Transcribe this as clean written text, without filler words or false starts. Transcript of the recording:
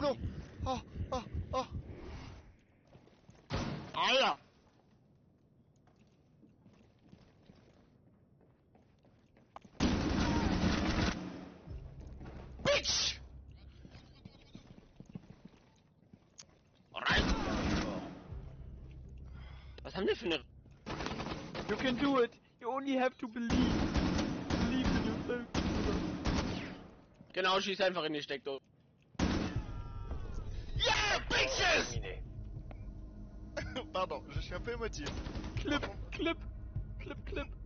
no! Oh, oh, oh! Alter! Bitch! Alright! Was haben die für eine... You can do it. You only have to believe. Believe in yourself. Genau, schieß einfach in die Steckdose. Yeah, bitches! Pardon, je suis un peu émotif. Clip, clip, clip, clip.